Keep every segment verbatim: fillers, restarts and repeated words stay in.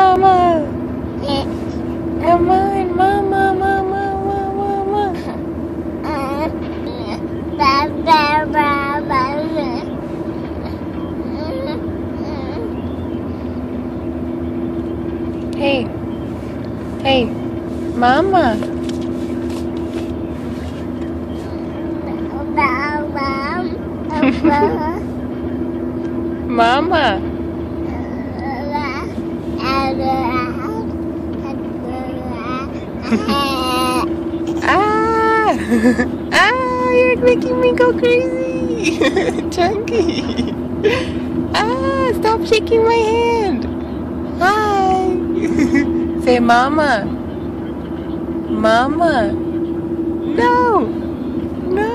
Mama. Come on, Mama, Mama, Mama, Mama. Hey, hey, Mama. Mama. Ah! Ah! You're making me go crazy! Chunky! Ah! Stop shaking my hand! Hi! Say Mama! Mama! No! No!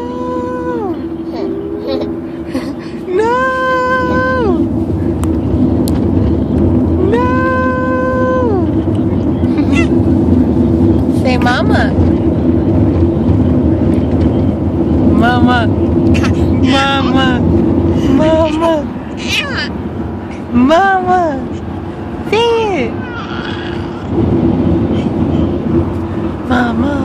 No! No! Say Mama! Mama! Mama! Mama! Mama! Say it! Mama!